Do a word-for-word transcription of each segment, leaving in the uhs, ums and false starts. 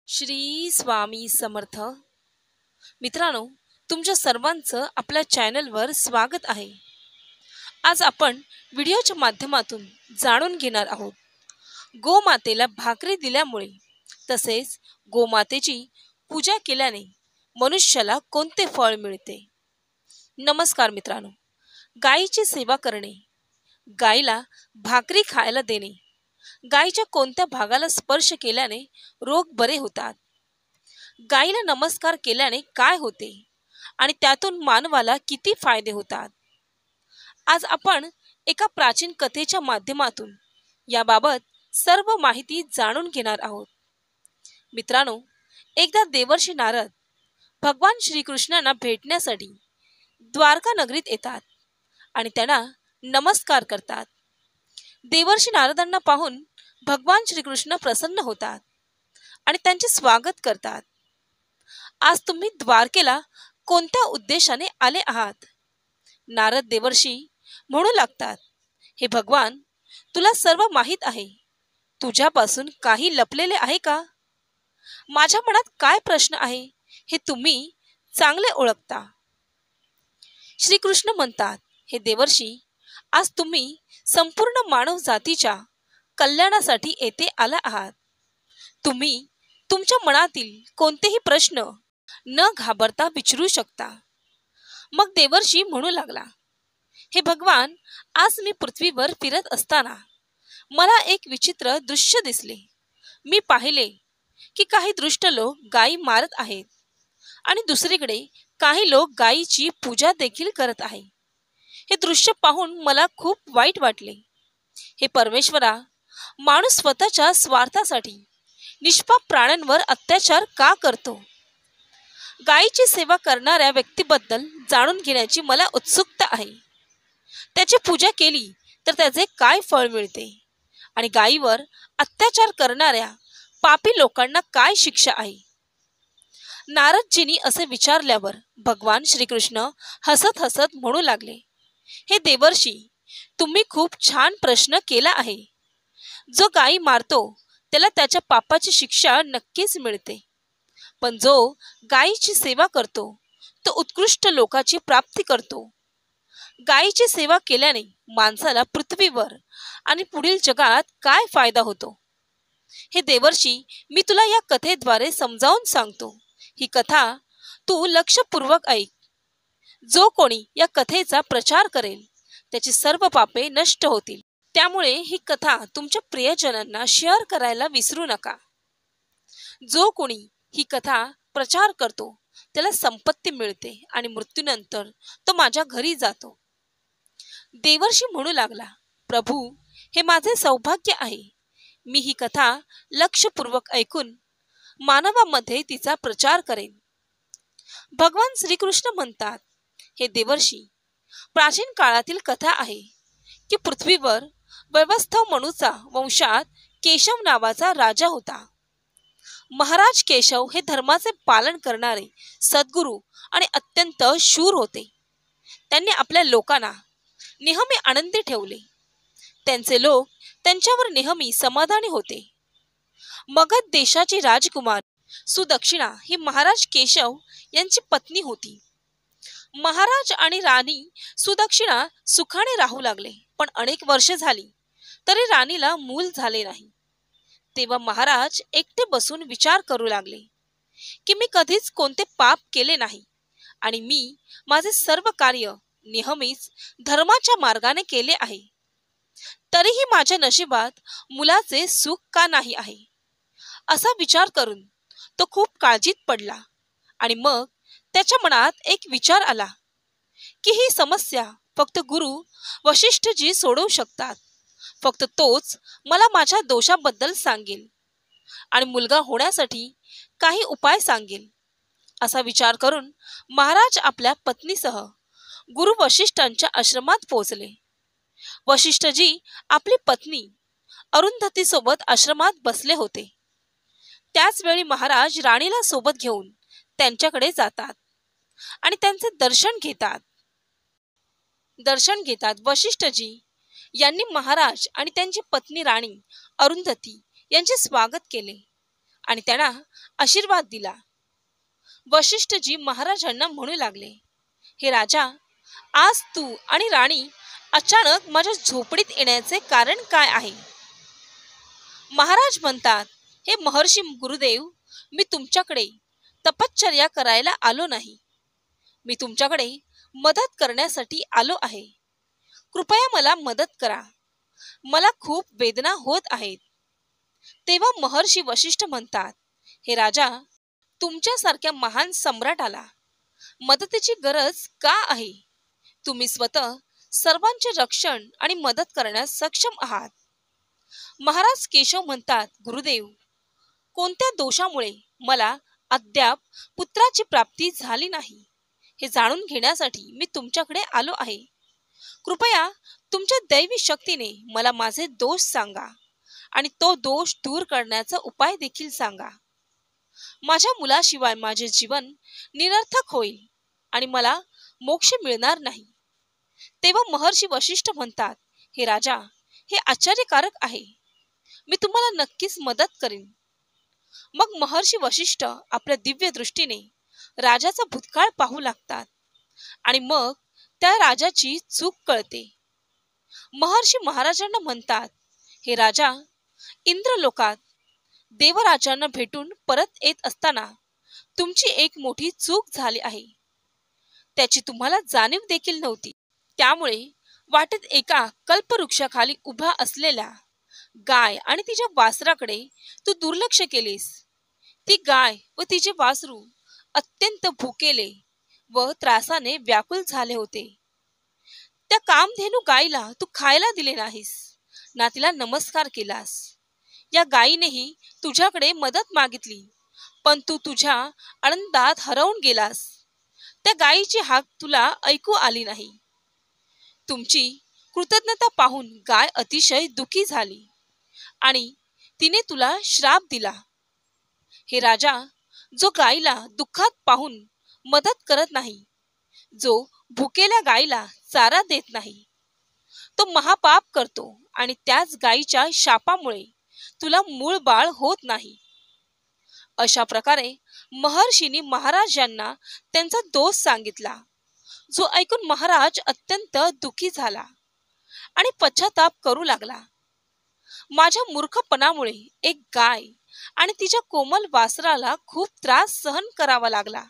श्री स्वामी समर्थ. मित्रांनो, तुमच्या सर्वांचं आपल्या चॅनलवर स्वागत आहे. आज आपण व्हिडिओच्या माध्यमातून जाणून घेणार आहोत गोमातेला भाकरी दिल्यामुळे तसेच गोमातेची पूजा केल्याने मनुष्याला कोणते फळ मिळते. नमस्कार मित्रांनो, गायीची सेवा करणे, गायीला भाकरी खायला देणे, गायीच्या कोणत्या भागाला स्पर्श केल्याने रोग बरे होतात, गायीला नमस्कार केल्याने काय होते आणि त्यातून मानवाला किती फायदे होतात, आज आपण एका प्राचीन कथेच्या माध्यमातून याबाबत सर्व माहिती जाणून घेणार आहोत. मित्रांनो, एकदा देवर्षी नारद भगवान श्रीकृष्णांना भेटण्यासाठी द्वारका नगरीत येतात आणि त्यांना नमस्कार करतात. देवर्षी नारदांना पाहून भगवान श्रीकृष्ण प्रसन्न होतात आणि त्यांचे स्वागत करतात. आज तुम्ही द्वारकेला कोणत्या उद्देशाने आले आहात? नारद देवर्षी म्हणू लागतात, हे भगवान, तुला सर्व माहीत आहे. तुझ्यापासून काही लपलेले आहे का? माझ्या मनात काय प्रश्न आहे हे तुम्ही चांगले ओळखता. श्रीकृष्ण म्हणतात, हे देवर्षी, आज तुम्ही संपूर्ण मानव जातीच्या कल्याणासाठी येथे आला आहात. तुम्ही तुमच्या मनातील कोणतेही प्रश्न न घाबरता विचारू शकता. मग देवर्षी म्हणू लागला, हे भगवान, आज मी पृथ्वीवर फिरत असताना मला एक विचित्र दृश्य दिसले. मी पाहिले की काही दुष्ट लोक गायी मारत आहेत आणि दुसरीकडे काही लोक गायीची पूजा देखील करत आहे. हे दृश्य पाहून मला खूप वाईट वाटले. हे परमेश्वरा, माणूस स्वतःच्या स्वार्थासाठी निष्पाप प्राण्यांवर अत्याचार का करतो? गायीची सेवा करणाऱ्या व्यक्तीबद्दल जाणून घेण्याची मला उत्सुकता आहे. त्याची पूजा केली तर त्याचे काय फळ मिळते आणि गायीवर अत्याचार करणाऱ्या पापी लोकांना काय शिक्षा आहे? नारदजींनी असे विचारल्यावर भगवान श्रीकृष्ण हसत हसत म्हणू लागले, हे देवर्षी, तुम्ही खूप छान प्रश्न केला आहे. जो गायी मारतो त्याला त्याच्या पापाची शिक्षा नक्कीच मिळते, पण जो गायीची सेवा करतो तो उत्कृष्ट लोकाची प्राप्ती करतो. गायीची सेवा केल्याने माणसाला पृथ्वीवर आणि पुढील जगात काय फायदा होतो हे देवर्षी मी तुला या कथेद्वारे समजावून सांगतो. ही कथा तू लक्षपूर्वक ऐक. जो कोणी या कथेचा प्रचार करेल त्याची सर्व पापे नष्ट होतील. त्यामुळे ही कथा तुमच्या प्रियजनांना शेअर करायला विसरू नका. जो कोणी ही कथा प्रचार करतो त्याला संपत्ती मिळते आणि मृत्यूनंतर तो माझ्या घरी जातो. देवर्षी म्हणू लागला, प्रभू, हे माझे सौभाग्य आहे. मी ही कथा लक्षपूर्वक ऐकून मानवामध्ये तिचा प्रचार करेन. भगवान श्रीकृष्ण म्हणतात, हे देवर्षी, प्राचीन काळातील कथा आहे की पृथ्वीवर वैवस्वत मनुचा वंशात केशव नावाचा राजा होता. महाराज केशव हे धर्माचे पालन करणारे सद्गुरू आणि अत्यंत शूर होते. त्यांनी आपल्या लोकांना नेहमी आनंदी ठेवले. त्यांचे लोक त्यांच्यावर नेहमी समाधानी होते. मगध देशाची राजकुमार सुदक्षिणा ही महाराज केशव यांची पत्नी होती. महाराज आणि राणी सुदक्षिणा सुखाने राहू लागले, पण अनेक वर्षे झाली तरी राणीला मूल झाले नाही. तेव्हा महाराज एकटे बसून विचार करू लागले की मी कधीच कोणते पाप केले नाही आणि मी माझे सर्व कार्य नेहमीच धर्माच्या मार्गाने केले आहे. तरीही माझ्या नशिबात मुलाचे सुख का नाही आहे? असा विचार करून तो खूप काळजीत पडला आणि मग त्याच्या मनात एक विचार आला की ही समस्या फक्त गुरु वशिष्ठजी सोडवू शकतात. फक्त तोच मला माझ्या दोषाबद्दल सांगेल आणि मुलगा होण्यासाठी काही उपाय सांगेल. असा विचार करून महाराज आपल्या पत्नीसह गुरु वशिष्ठांच्या आश्रमात पोहोचले. वशिष्ठजी आपली पत्नी अरुंधती सोबत आश्रमात बसले होते. त्याच वेळी महाराज राणीला सोबत घेऊन त्यांच्याकडे जातात आणि त्यांचे दर्शन घेतात. दर्शन घेतात वशिष्ठजी यांनी महाराज आणि त्यांची पत्नी राणी अरुंधती यांचे स्वागत केले आणि त्यांना आशीर्वाद दिला. वशिष्ठजी महाराजांना म्हणू लागले, हे राजा, आज तू आणि राणी अचानक माझ्या झोपडीत येण्याचे कारण काय आहे? महाराज म्हणतात, हे महर्षी गुरुदेव, मी तुमच्याकडे तपश्चर्या करायला आलो नाही. मी तुमच्याकडे मदत करण्यासाठी आलो आहे. कृपया मला मदत करा. मला खूप वेदना होत आहेत. तेव्हा महर्षी वशिष्ठ म्हणतात, हे राजा, तुमच्यासारख्या महान सम्राटाला मदतीची गरज का आहे? तुम्ही स्वतः सर्वांचे रक्षण आणि मदत करण्यास सक्षम आहात. महाराज केशव म्हणतात, गुरुदेव, कोणत्या दोषामुळे मला अद्याप पुत्राची प्राप्ती झाली नाही हे जाणून घेण्यासाठी मी तुमच्याकडे आलो आहे. कृपया तुमच्या दैवी शक्तीने मला माझे दोष सांगा आणि तो दोष दूर करण्याचा उपाय देखील सांगा. माझ्या मुलाशिवाय माझे जीवन निरर्थक होईल आणि मला मोक्ष मिळणार नाही. तेव्हा महर्षी वशिष्ठ म्हणतात, हे राजा, हे आश्चर्यकारक आहे. मी तुम्हाला नक्कीच मदत करीन. मग महर्षी वशिष्ठ आपल्या दिव्य दृष्टीने राजाचा भूतकाळ पाहू लागतात आणि मग त्या राजाची चूक कळते. महर्षी महाराजांना म्हणतात, हे राजा, इंद्रलोकात देवराजांना भेटून परत येत असताना तुमची एक मोठी चूक झाली आहे. त्याची तुम्हाला जाणीव देखील नव्हती. त्यामुळे वाटेत एका कल्पवृक्षाखाली उभा असलेल्या गाय आणि तिच्या वासराकडे तू दुर्लक्ष केलेस. ती गाय व तिचे वासरू अत्यंत भुकेले व त्रासाने व्याकुल झाले होते. त्या कामधेनू गायीला तू खायला दिले नाहीस, ना तिला नमस्कार केलास. या गायीनेही तुझ्याकडे मदत मागितली, पण तू तुझ्या आनंदात हरवून गेलास. त्या गायीची हाक तुला ऐकू आली नाही. तुमची कृतज्ञता पाहून गाय अतिशय दुखी झाली आणि तिने तुला श्राप दिला. हे राजा, जो गायीला दुःखात पाहून मदत करत नाही, जो भुकेल्या गायीला चारा देत नाही, तो महापाप करतो आणि त्याच गायीच्या शापामुळे तुला मूळ बाळ होत नाही. अशा प्रकारे महर्षींनी महाराजांना त्यांचा दोष सांगितला, जो ऐकून महाराज अत्यंत दुःखी झाला आणि पश्चाताप करू लागला. माझ्या मूर्खपणामुळे एक गाय आणि तिच्या कोमल वासराला खूप त्रास सहन करावा लागला.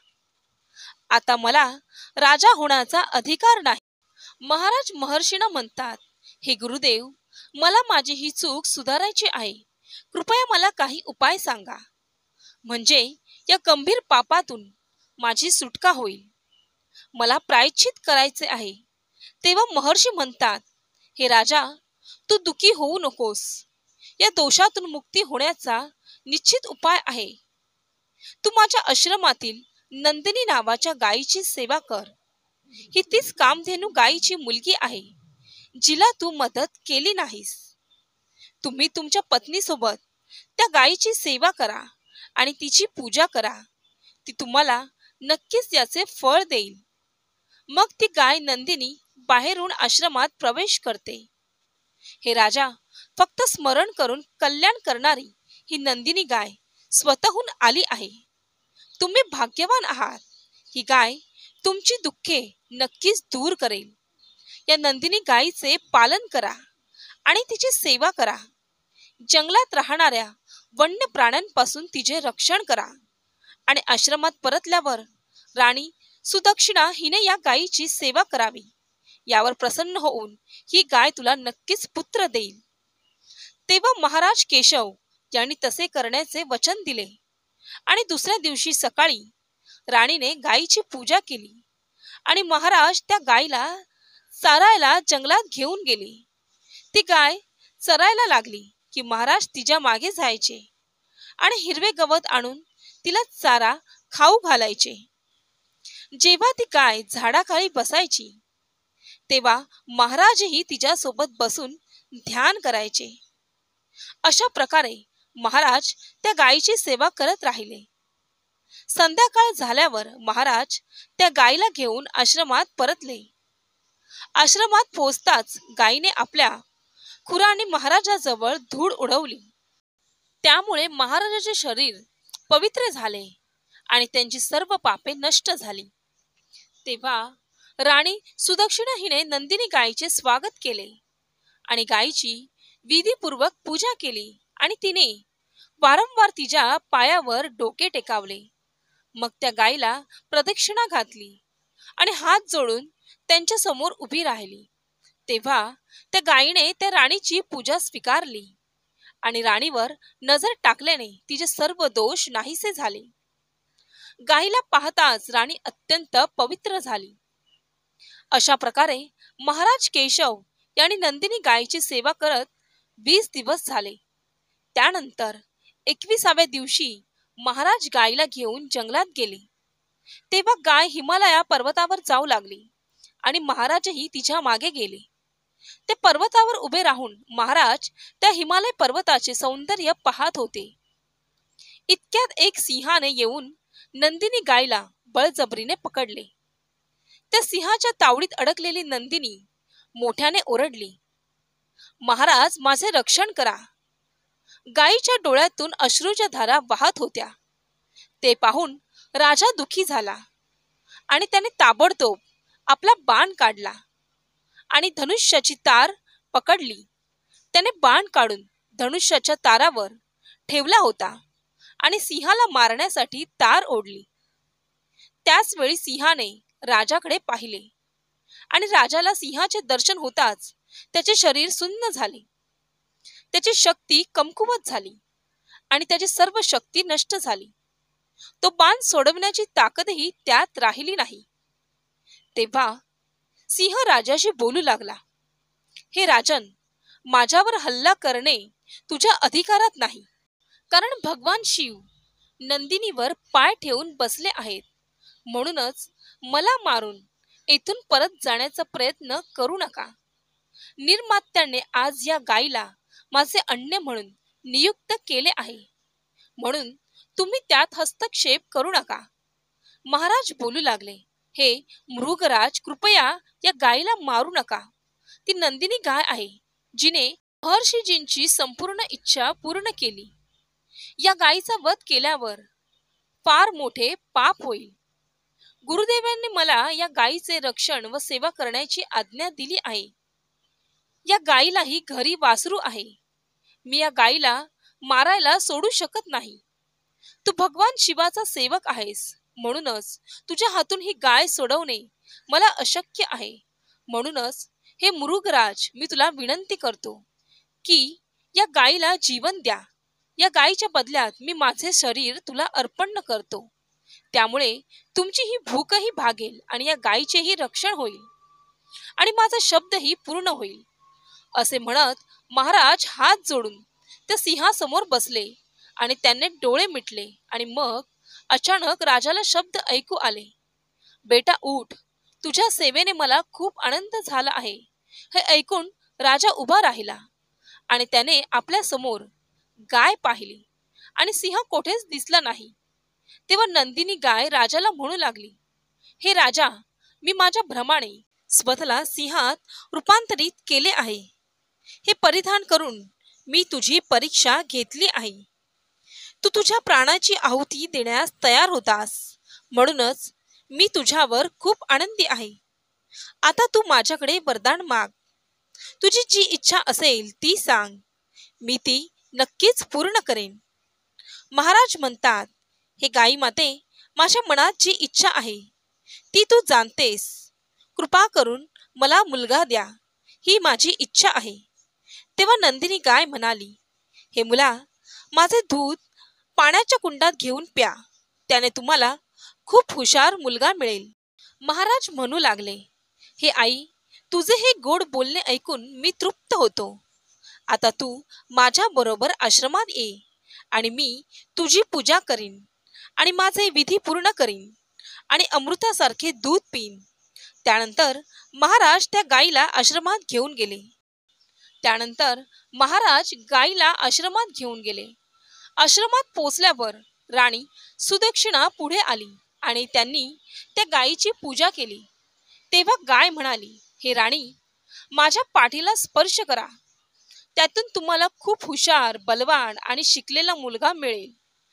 आता मला राजा होण्याचा अधिकार नाही. महाराज महर्षींना म्हणतात, हे गुरुदेव, मला माझी ही चूक सुधारायची आहे. कृपया मला काही उपाय सांगा, म्हणजे या गंभीर पापातून माझी सुटका होईल. मला प्रायश्चित करायचे आहे. तेव्हा महर्षी म्हणतात, हे राजा, तू दुःखी होऊ नकोस. या दोषातून मुक्ती होण्याचा निश्चित उपाय आहे. तू माझ्या आश्रमातील नंदिनी नावाच्या गायीची सेवा कर. ही तीच कामधेनू गायीची मुलगी आहे, जिला तू मदत केली नाहीस. तुम्ही तुमच्या पत्नीसोबत त्या गायीची सेवा करा आणि तिची पूजा करा. ती तुम्हाला नक्कीच याचे फळ देईल. मग ती गाय नंदिनी बाहेरून आश्रमात प्रवेश करते. हे राजा, फक्त स्मरण करून कल्याण करणारी ही नंदिनी गाय स्वतःहून आली आहे. तुम्ही भाग्यवान आहात. ही गाय तुमची दुःखे नक्कीच दूर करेल. या नंदिनी गायीचे पालन करा आणि तिची सेवा करा. जंगलात राहणाऱ्या वन्य प्राण्यांपासून तिचे रक्षण करा आणि आश्रमात परतल्यावर राणी सुदक्षिणा हिने या गायीची सेवा करावी. यावर प्रसन्न होऊन ही गाय तुला नक्कीच पुत्र देईल. तेव्हा महाराज केशव यांनी तसे करण्याचे वचन दिले आणि दुसऱ्या दिवशी सकाळी राणीने गायीची पूजा केली आणि महाराज त्या गायीला चारायला जंगलात घेऊन गेले. ती गाय चरायला लागली की महाराज तिच्या मागे जायचे आणि हिरवे गवत आणून तिला चारा खाऊ घालायचे. जेव्हा ती गाय झाडाखाली बसायची तेव्हा महाराजही तिच्यासोबत बसून ध्यान करायचे. अशा प्रकारे महाराज त्या गायीची सेवा करत राहिले. संध्याकाळ झाल्यावर महाराज त्या गायीला घेऊन आश्रमात परतले. आश्रमात पोहोचताच गायीने आपल्या खुराने महाराजाजवळ धूळ उडवली. त्यामुळे महाराजाचे शरीर पवित्र झाले आणि त्यांची सर्व पापे नष्ट झाली. तेव्हा राणी सुदक्षिणा हिने नंदिनी गायीचे स्वागत केले आणि गायीची विधीपूर्वक पूजा केली आणि तिने वारंवार तिच्या पायावर डोके टेकावले. मग त्या गायीला प्रदक्षिणा घातली आणि हात जोडून त्यांच्या समोर उभी राहिली. तेव्हा त्या गायीने त्या राणीची पूजा स्वीकारली आणि राणीवर नजर टाकल्याने तिचे सर्व दोष नाहीसे झाले. गायीला पाहताच राणी अत्यंत पवित्र झाली. अशा प्रकारे महाराज केशव यांनी नंदिनी गायीची सेवा करत वीस दिवस झाले. त्यानंतर एकविसाव्या दिवशी महाराज गायीला घेऊन जंगलात गेले. तेव्हा गाय हिमालया पर्वतावर जाऊ लागली आणि महाराजही तिच्या मागे गेले. ते पर्वतावर उभे राहून महाराज त्या हिमालय पर्वताचे सौंदर्य पाहत होते. इतक्यात एक सिंहाने येऊन नंदिनी गायीला बळजबरीने पकडले. त्या सिंहाच्या तावडीत अडकलेली नंदिनी मोठ्याने ओरडली, महाराज माझे रक्षण करा. गायीच्या डोळ्यातून अश्रूच्या धारा वाहत होत्या. ते पाहून राजा दुखी झाला आणि त्याने ताबडतोब आपला बाण काढला आणि धनुष्याची तार पकडली. त्याने बाण काढून धनुष्याच्या तारावर ठेवला होता आणि सिंहाला मारण्यासाठी तार ओढली. त्याच वेळी सिंहाने राजाकडे पाहिले आणि राजाला सिंहाचे दर्शन होताच त्याचे शरीर सुन्न झाले. त्याची शक्ती कमकुवत झाली आणि त्याची सर्व शक्ती नष्ट झाली. तो बाण सोडवण्याची ताकदही त्यात राहिली नाही. तेव्हा सिंह राजाशी बोलू लागला, हे राजन, माझ्यावर हल्ला करणे तुझ्या अधिकारात नाही, कारण भगवान शिव नंदिनीवर पाय ठेवून बसले आहेत. म्हणूनच मला मारून येथून परत जाण्याचा प्रयत्न करू नका. निर्मात्याने आज या गायीला माझे अण्य म्हणून नियुक्त केले आहे, म्हणून तुम्ही त्यात हस्तक्षेप करू नका. महाराज बोलू लागले, हे मृगराज, कृपया या गायीला मारू नका. ती नंदिनी गाय आहे जिने महर्षीजींची संपूर्ण इच्छा पूर्ण केली. या गायीचा वध केल्यावर फार मोठे पाप होईल. गुरुदेवांनी मला या गायीचे रक्षण व सेवा करण्याची आज्ञा दिली आहे. या गायीलाही घरी वासरू आहे. मी या गायीला मारायला सोडू शकत नाही. तू भगवान शिवाचा सेवक आहेस, म्हणूनच तुझ्या हातून ही गाय सोडवणे मला अशक्य आहे. म्हणूनच हे मृगराज, मी तुला विनंती करतो की या गायीला जीवन द्या. या गायीच्या बदल्यात मी माझे शरीर तुला अर्पण करतो. त्यामुळे तुमची ही भूकही भागेल आणि या गायीचेही रक्षण होईल आणि माझा शब्दही पूर्ण होईल. असे म्हणत महाराज हात जोडून त्या सिंहासमोर बसले आणि त्याने डोळे मिटले. आणि मग अचानक राजाला शब्द ऐकू आले, बेटा उठ, तुझ्या सेवेने मला खूप आनंद झाला आहे. हे ऐकून राजा उभा राहिला आणि त्याने आपल्या समोर गाय पाहिली आणि सिंह कोठेच दिसला नाही. तेव्हा नंदिनी गाय राजाला म्हणू लागली, हे राजा, मी माझ्या भ्रमाने स्वतःला सिंहात रूपांतरित केले आहे. हे परिधान करून मी तुझी परीक्षा घेतली आहे. तू तुझ्या प्राणाची आहुती देण्यास तयार होतास, म्हणूनच मी तुझ्यावर खूप आनंदी आहे. आता तू माझ्याकडे वरदान माग. तुझी जी इच्छा असेल ती सांग, मी ती नक्कीच पूर्ण करेन. महाराज म्हणतात, हे गाई माते, माझ्या मनात जी इच्छा आहे ती तू जाणतेस. कृपा करून मला मुलगा द्या, ही माझी इच्छा आहे. तेव्हा नंदिनी गाय म्हणाली, हे मुला, माझे दूध पाण्याच्या कुंडात घेऊन प्या, त्याने तुम्हाला खूप हुशार मुलगा मिळेल. महाराज म्हणू लागले, हे आई, तुझे हे गोड बोलणे ऐकून मी तृप्त होतो. आता तू माझ्या बरोबर आश्रमात ये आणि मी तुझी पूजा करीन आणि माझे विधी पूर्ण करीन आणि अमृतासारखे दूध पिईन. त्यानंतर महाराज त्या गायीला आश्रमात घेऊन गेले. त्यानंतर महाराज गायीला आश्रमात घेऊन गेले. आश्रमात पोचल्यावर राणी सुदक्षिणा पुढे आली आणि त्यांनी त्या गायीची पूजा केली. तेव्हा गाय म्हणाली, हे राणी, माझ्या पाठीला स्पर्श करा, त्यातून तुम्हाला खूप हुशार, बलवान आणि शिकलेला मुलगा मिळेल.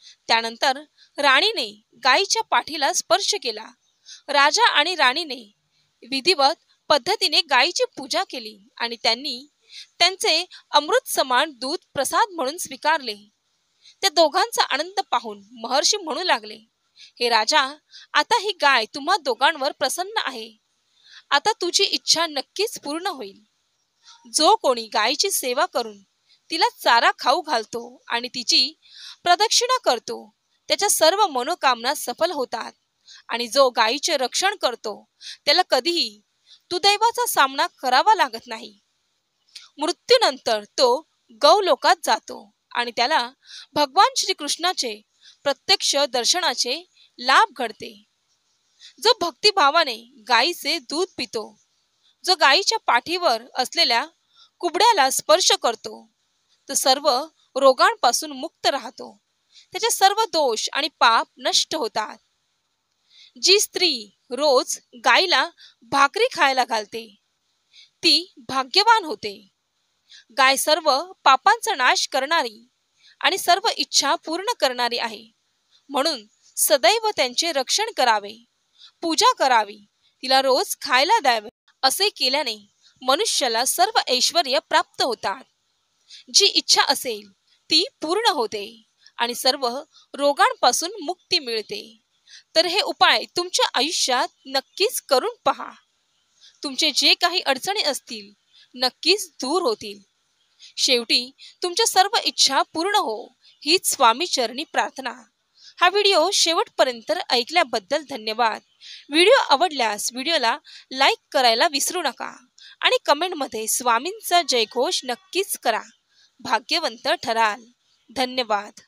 त्यानंतर राणीने गायीच्या पाठीला स्पर्श केला. राजा आणि राणीने विधिवत पद्धतीने गायीची पूजा केली आणि त्यांनी त्यांचे अमृत समान दूध प्रसाद म्हणून स्वीकारले. त्या दोघांचा आनंद पाहून महर्षी म्हणू लागले, हे राजा, आता ही गाय तुम्हा दोघांवर प्रसन्न आहे. आता तुझी इच्छा नक्कीच पूर्ण होईल. जो कोणी गायीची सेवा करून तिला चारा खाऊ घालतो आणि तिची प्रदक्षिणा करतो त्याच्या सर्व मनोकामना सफल होतात. आणि जो गायीचे रक्षण करतो त्याला कधीही दुर्दैवाचा सामना करावा लागत नाही. मृत्यूनंतर तो गौलोकात जातो आणि त्याला भगवान श्रीकृष्णाचे प्रत्यक्ष दर्शनाचे लाभ घडते. जो भक्तिभावाने गायीचे दूध पितो, जो गायीच्या पाठीवर असलेल्या कुबड्याला स्पर्श करतो, तो सर्व रोगांपासून मुक्त राहतो. त्याचे सर्व दोष आणि पाप नष्ट होतात. जी स्त्री रोज गायीला भाकरी खायला घालते ती भाग्यवान होते. गाय सर्व पापांचा नाश करणारी आणि सर्व इच्छा पूर्ण करणारी आहे. म्हणून सदैव त्यांचे रक्षण करावे, पूजा करावी, तिला रोज खायला द्यावे. असे केल्याने मनुष्याला सर्व ऐश्वर्य प्राप्त होतात. जी इच्छा असेल ती पूर्ण होते आणि सर्व रोगांपासून मुक्ती मिळते. तर हे उपाय तुमच्या आयुष्यात नक्कीच करून पहा. तुमचे जे काही अडचणी असतील नक्कीच दूर होतील. शेवटी तुमच्या सर्व इच्छा पूर्ण हो हीच स्वामी चरणी प्रार्थना. हा व्हिडिओ शेवटपर्यंत ऐकल्याबद्दल धन्यवाद. व्हिडिओ आवडल्यास व्हिडिओला लाईक करायला विसरू नका आणि कमेंटमध्ये स्वामींचा जयघोष नक्कीच करा. भाग्यवंत ठराल. धन्यवाद.